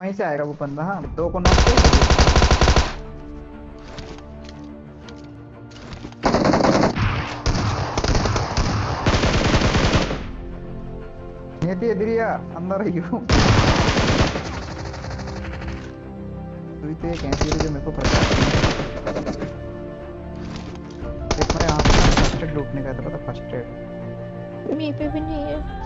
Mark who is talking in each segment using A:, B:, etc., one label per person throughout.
A: वहीं से आएगा वो बंदा। हाँ, दो को नॉक किया। नियति इधर ही आ, अंदर ही हूँ। तू तो एक ऐसी है जो मेरे को पता है। देख मैं यहाँ पे फर्स्ट एड लूटने का था, पता फर्स्ट एड
B: मेरे पे भी नहीं है।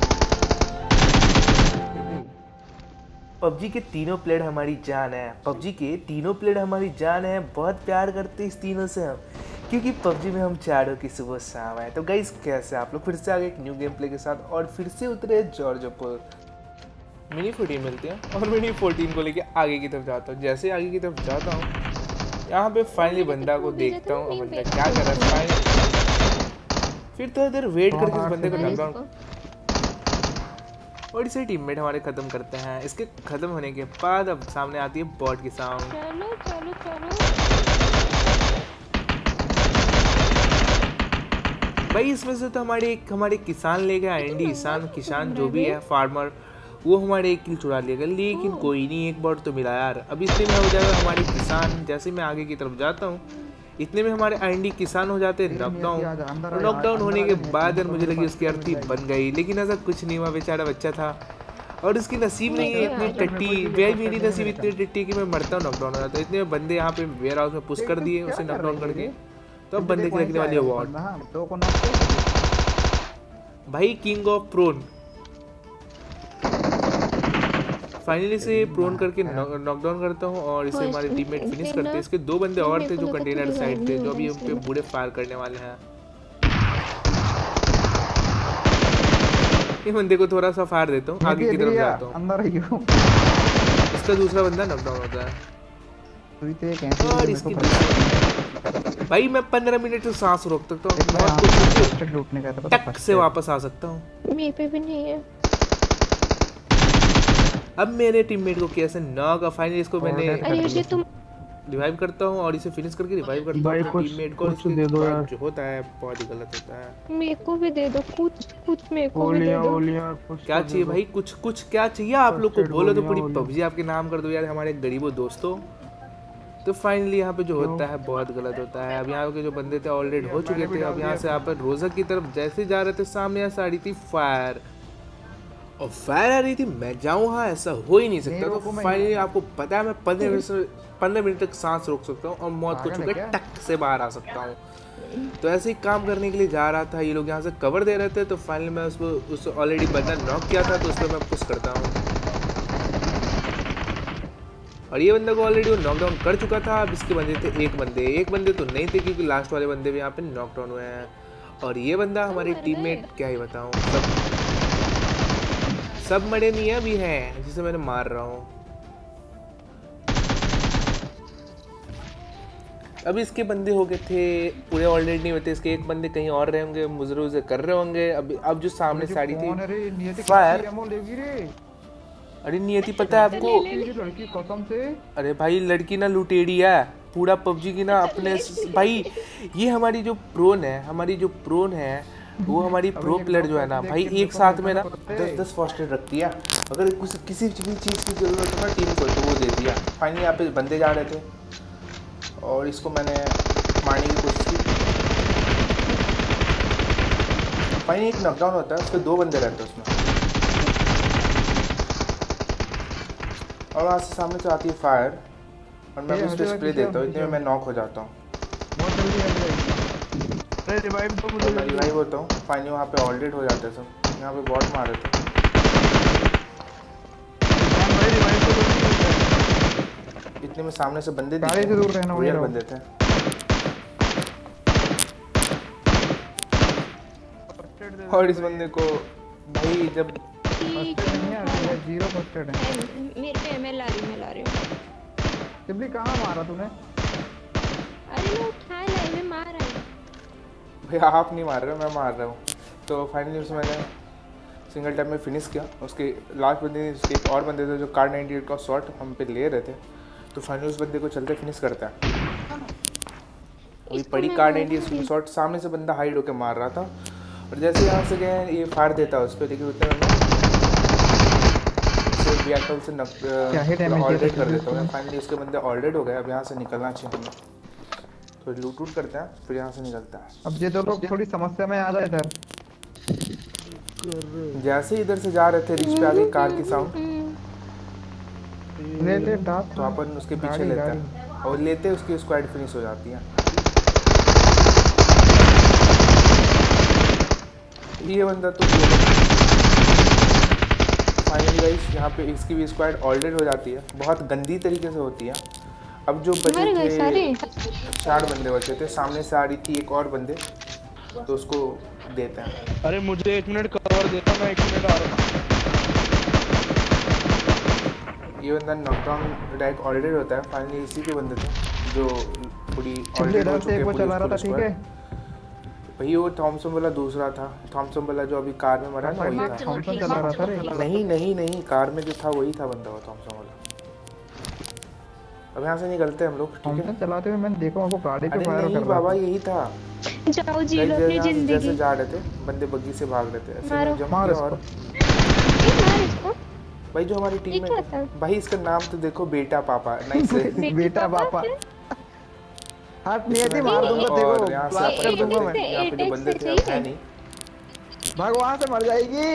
C: पबजी के तीनों प्लेयर हमारी जान है। पबजी के तीनों प्लेयर हमारी जान है। बहुत प्यार करते हैं इस तीनों से हम, क्योंकि पबजी में हम चारों की सुबह शाम है। तो गाइस कैसे आप लोग फिर से आ गए एक न्यू गेम प्ले के साथ और फिर से उतरे जॉर्जपुर। मिनी 14 मिलते हैं और मिनी 14 को लेके आगे की तरफ जाता हूँ। जैसे आगे की तरफ जाता हूँ यहाँ पे फाइनली बंदा को देखता हूँ। बंदा क्या कर रहा है, फिर थोड़ी देर वेट करके इस बंदे को नॉकडाउन और इसे टीममेट हमारे खत्म करते हैं। इसके खत्म होने के बाद अब सामने आती है बॉट की साउंड।
B: चलो चलो चलो
C: भाई इसमें से तो हमारे किसान ले गए आईएनडी किसान जो भी है फार्मर, वो हमारे एक किल चुरा लेगा। लेकिन कोई नहीं, एक बॉट तो मिला यार। अब इतने में हो जाएगा हमारे किसान। जैसे मैं आगे की तरफ जाता हूँ इतने में हमारे आईएनडी किसान हो जाते हैं नॉकडाउन। नॉकडाउन होने के बाद यार मुझे लगी उसकी अर्थी बन गई, लेकिन ऐसा कुछ नहीं हुआ। बेचारा बच्चा था और उसकी नसीब नहीं है इतनी टट्टी। मेरी नसीब इतनी टट्टी कि मैं मरता हूँ नॉकडाउन हो जाता है। इतने बंदे यहाँ पे वेयर हाउस में पुश कर दिए उसे नॉकडाउन करके। तो अब बंदे की लगने वाली अवार्ड
A: दो को नॉक किया
C: भाई किंग ऑफ प्रोन। फाइनली से प्रोन करके नॉकडाउन करता हूँ और इसे हमारे टीममेट फिनिश करते हैं। इसके दो बंदे और थे जो कंटेनर साइड थे, जो अभी उन पे बूढ़े फायर करने वाले हैं। ये बंदे को थोड़ा सा फायर देता हूँ, आगे की तरफ जाता हूँ।
A: अंदर ही हूँ।
C: इसका दूसरा बंदा नॉकडाउन होता है
A: तू तो एक ऐसी
C: और इसकी भाई मैं 15 मिनट से सांस रोक सकता हूँ,
A: लूटने का था,
C: टक से वापस आ सकता हूँ।
B: मेरे पे भी नहीं है।
C: अब मेरे टीममेट को कैसे नॉक, फाइनली इसको मैंने
B: अरे तुम
C: रिवाइव करता हूँ और इसे फिनिश करके रिवाइव करता हूँ टीममेट को।
A: कुछ दे दो यार,
C: जो होता है बहुत ही गलत होता है।
B: मेरे को भी दे दो कुछ मेरे को भी दे दो।
C: क्या चाहिए भाई, कुछ क्या चाहिए आप लोग को? बोलो तो पूरी पबजी आपके नाम कर दो यार हमारे गरीबों दोस्तों। तो फाइनली यहाँ पे जो होता है बहुत गलत होता है। अब यहाँ के जो बंदे थे ऑलरेडी हो चुके थे। अब यहाँ से आप रोजा की तरफ जैसे जा रहे थे सामने यहाँ से आ रही थी फायर और फायर आ रही थी। मैं जाऊँ हाँ, ऐसा हो ही नहीं सकता। तो फाइनली आपको पता है मैं 15 मिनट तक सांस रोक सकता हूँ और मौत को छूकर टक से बाहर आ सकता हूँ। तो ऐसे ही काम करने के लिए जा रहा था। ये लोग यहाँ से कवर दे रहे थे तो फाइनली मैं उसको ऑलरेडी बंदा नॉक किया था तो उस पर मैं पुश करता हूँ और ये बंदा को ऑलरेडी वो नॉकडाउन कर चुका था। अब इसके बंदे थे एक बंदे तो नहीं थे क्योंकि लास्ट वाले बंदे भी यहाँ पे नॉकडाउन हुए हैं। और ये बंदा हमारी टीममेट, क्या ही बताऊँ, सब मरे नहीं है अभी हैं जिसे मैंने मार रहा हूँ। अभी इसके बंदे हो गए थे पूरे ऑलरेडी नहीं होते। इसके एक बंदे कहीं और रहे होंगे, मुजरे कर रहे होंगे। अब जो सामने साड़ी थी फायर। अरे नियति पता है आपको?
A: लड़की कसम से।
C: अरे भाई लड़की ना लुटेरी है पूरा पबजी की ना अपने भाई। ये हमारी जो प्रोन है वो हमारी प्रो प्लेयर जो है ना भाई, एक साथ में ना 10 फर्स्ट एड रखती है। अगर किसी भी चीज़ की जरूरत है ना टीम को तो वो दे दिया। फाइनली यहाँ पे बंदे जा रहे थे और इसको मैंने मारने की कोशिश की। फाइनली एक नॉकडाउन होता है, उसके दो बंदे रहते हैं उसमें और वहाँ से सामने से आती है फायर और मैं उस पर स्प्रे देता हूँ। इतने में मैं नॉक हो जाता हूँ। रिवाइव होता हूँ। फाइनली वहाँ पे ऑलरेडी हो जाते हैं सब। यहाँ पे बॉट मार रहे थे। इतने में सामने से बंदे बंदे थे। और इस बंदे को भाई जब
A: जीरो फर्स्टेड है
B: मेरे पे मैं ला रही हूँ।
A: सिंपली कहाँ मारा तूने?
B: अरे मैं उठाए लाई में मार रहा हूँ
C: भाई। आप नहीं मार रहे, मैं मार रहा हूँ। तो फाइनली उसे मैंने सिंगल टाइम में फिनिश किया। उसके लास्ट बंदे उसके एक और बंदे थे जो कार 98 का शॉट हम पे ले रहे थे। तो फाइनली उस बंदे को चलते फिनिश करता है। वही पड़ी कार 98 शॉट, सामने से बंदा हाइड होकर मार रहा था और जैसे यहाँ से गए ये फायर देता है उस पर। लेकिन उतने में रिएक्टर से
A: क्या ही डैमेज
C: ऑल डेड कर देता हूँ। फाइनली उसके बंदे ऑल डेड हो गए। अब यहाँ से निकलना चाहिए हमें, तो लूट वूट करते हैं फिर यहाँ से निकलते हैं।
A: अब ये दो लोग थोड़ी समस्या में आ जाए इधर।
C: जैसे इधर से जा रहे थे रिच पे आ गई कार की साउंड,
A: ले डाक
C: तो अपन उसके पीछे लेते हैं और लेते उसकी स्क्वाड फिनिश हो जाती है। ये बंदा तो फाइनली गाइस यहाँ पे इसकी भी स्क्वाड ऑलरेडी हो जाती है, बहुत गंदी तरीके से होती है। अब जो बचे थे 4 बंदे बचे थे, सामने से आ रही थी एक और बंदे, तो उसको देते हैं।
D: अरे मुझे 1 मिनट कवर देता, मैं 1 मिनट आ रहा हूँ।
C: ये बंदा नॉकडाउन डायरेक्ट ऑलरेडी होता है। फाइनली इसी के बंदे थे जो पूरी ऑलरेडी हो चुके हैं।
A: वो चला रहा था, ठीक है
C: भाई वो थॉमसन वाला दूसरा था। थॉमसन वाला जो अभी कार में मरा ना वही था।
A: थॉमसन चला रहा था रे।
C: नहीं कार में जो था वही था बंदा, वो थॉमसन वाला। अब यहाँ से निकलते हैं हम लोग, ठीक है?
A: थॉमसन चलाते हुए मैंने देखा वो गाड़ी पे फायर कर रहा था।
C: बाबा यही था।
B: जाओ जी लो अपनी जिंदगी।
C: जैसे जा रहे थे बंदे बग्गी से भाग रहे थे, ऐसे में जंप
A: मार
C: किया और
B: मार इसको।
C: भाई जो हमारी टीम में भाई इसका नाम तो देखो, बेटा पापा। नाइस
A: बेटा पापा हाथ नहीं आती, मार दूंगा देखो,
C: यहाँ से
A: ब्लास्ट कर दूंगा मैं।
C: यहाँ पे जो बंदे थे अब है नहीं,
A: भगवान से मर जाएगी।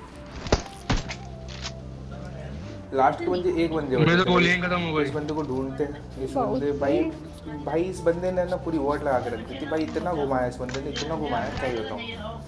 C: लास्ट के बंदे एक बंदे
D: मेरे तो गोलियां खत्म हो गई।
C: इस बंदे को ढूंढते हैं। इस बंदे भाई इस बंदे ने ना पूरी वॉट लगा के रख दी थी भाई। इतना घुमाया इस बंदे ने, इतना घुमाया, क्या ही बताऊं।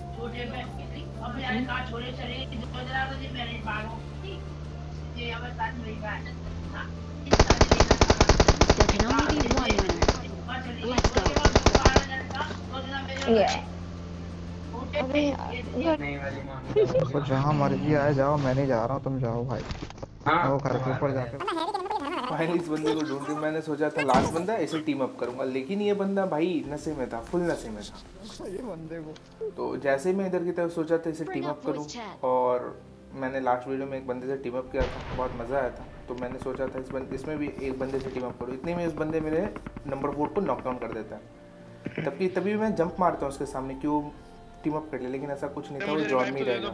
A: तो जहाँ मर्जी आए जाओ, मैं नहीं जा रहा हूँ, तुम जाओ भाई। वो घर के ऊपर जाके
C: फाइनली इस बंदे को ढूंढते। मैंने सोचा था लास्ट बंदा ऐसे टीम अप करूंगा, लेकिन ये बंदा भाई नशे में था, फुल नशे में था।
A: ये बंदे को
C: तो जैसे ही मैं इधर की तरफ सोचा था इसे टीम अप करूं, और मैंने लास्ट वीडियो में एक बंदे से टीम अप किया था, बहुत मज़ा आया था। तो मैंने सोचा था इसमें भी एक बंदे से टीम अप करूं। इतने में इस बंदे मेरे नंबर 4 को नॉकडाउन कर देता है। तभी मैं जंप मारता हूँ उसके सामने क्यों टीम अप कर ले, लेकिन ऐसा कुछ नहीं था, वो जॉन में रह गया।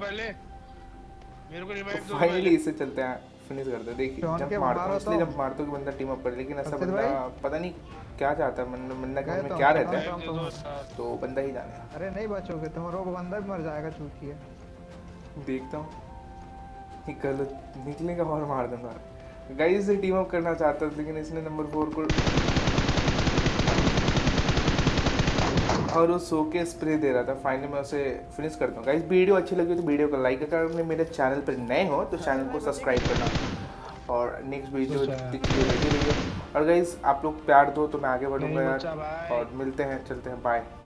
C: फाइनली इससे चलते हैं, फिनिश करते हैं। देखिए जंप मारता हूँ, इसलिए जंप मारता हूँ कि बंदा टीम अप करे, लेकिन ऐसा बंदा पता नहीं क्या चाहता है, बंदा के मन में क्या रहता है, तो बंदा ही जाने।
A: अरे नहीं बचोगे तुम्हारा, वो बंदा भी मर जाएगा, चूतिया।
C: देखता हूँ निकलेगा और मार दूंगा। गाइस से टीम अप करना चाहता था, लेकिन इसने नंबर 4 को और वो सो के स्प्रे दे रहा था। फाइनली मैं उसे फिनिश करता हूँ। गाइस वीडियो अच्छी लगी तो वीडियो को लाइक करना, अगर मेरे चैनल पर नए हो तो चैनल को सब्सक्राइब करना, और नेक्स्ट वीडियो दिखती रहेगी। और गाइस आप लोग प्यार दो तो मैं आगे बढ़ूंगा यार, और मिलते हैं, चलते हैं, बाय।